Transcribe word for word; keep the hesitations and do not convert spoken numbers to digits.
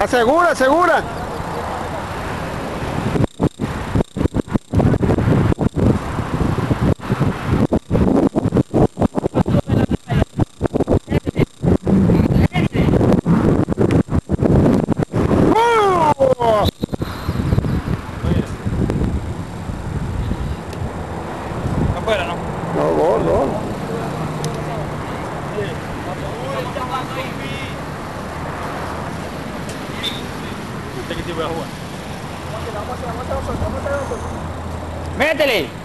Asegura, asegura. ¡Uh! Afuera, ¿no? No, gol, gol. ¿Qué tipo de jugar? Métele.